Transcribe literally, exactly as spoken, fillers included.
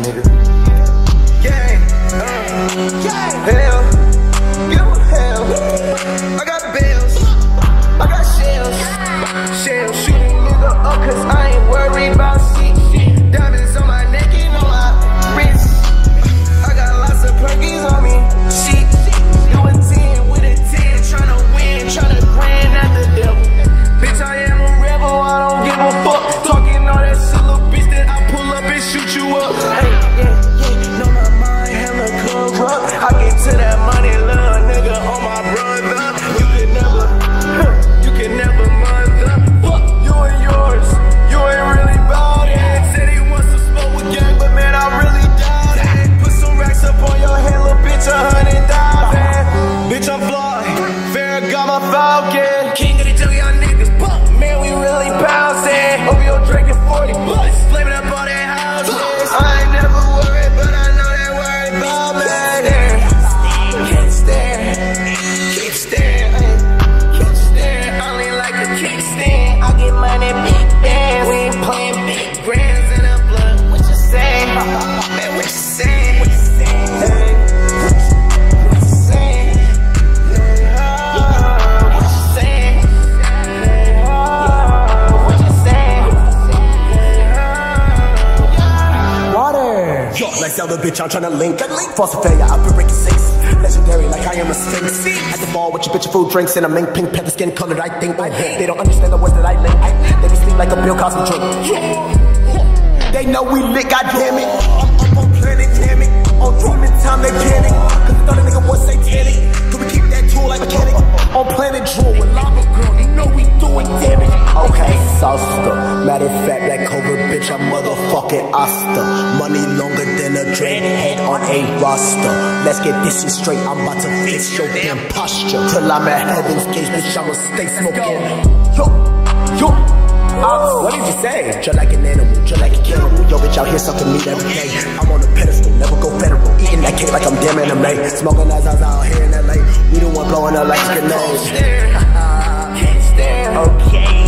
nigga. Gang, uh, hell, give them hell. I got bills, I got shells, shells. Shooting nigga up cause I ain't worried about shit. Diamonds on my neck and on my wrist. I got lots of perkies on me. Shit, doing ten with a ten, tryna win, tryna grand at the devil. Bitch, I am a rebel, I don't give a fuck. Talking all that shit, little bitch, that I pull up and shoot you up. Hey, yeah, yeah, know my mind hella corrupt. I get to that money, little nigga, on my brother. You can never, huh, you can never mother. Fuck you and yours, you ain't really bout it. Said he wants to smoke with gang, but man, I really doubt it. Put some racks up on your head, little bitch, a hundred thousand. Bitch, I'm fly, fair got my falcon. King of the jungle, y'all niggas, fuck, man, we really bouncing. Over your drinking forty bucks, flaming up all that houses. I ain't never worried, but I know they worried about me. Can't stand, can't stand, can't stand. Only like a kickstand. I get money, big bands. We ain't playing big brands in the blood. What you saying? Man, what you saying? What you saying? Hey, what you saying? Hey, oh, what you saying? Hey, oh, what you saying? Hey, oh, water. Yo, like the other bitch, I'm tryna link. False failure, I've been breaking six. Legendary, like I am a sphinx. At the ball with your bitch food drinks and a mink pink pepper skin colored. I think they don't understand the words that I link. They be sleep like a Bill Cosby drink. They know we lit, goddamn it. I'm up on planet, damn it. On demon time, they panic. Cause the other nigga was satanic. Could we keep that tool like mechanic? On planet Drool with lava girl, you know we doing damage. Okay, Saucer. Matter of fact, that covert bitch, I'm motherfucking Asta. Money longer than a dreadhead on a roster. Let's get this shit straight, I'm about to fix your damn posture. Till I'm at heaven's gates, bitch, I'ma stay smoking. Yo, yo. Uh, what did you say? Just like an animal, just like a cannibal. Yo, bitch, out here sucking meat every day. I'm on a pedestal, never go federal. Eating that cake like I'm damn anime. Smoking eyes out here in L A. We the one blowing up like grenades. Can't stand, can't stand. Okay.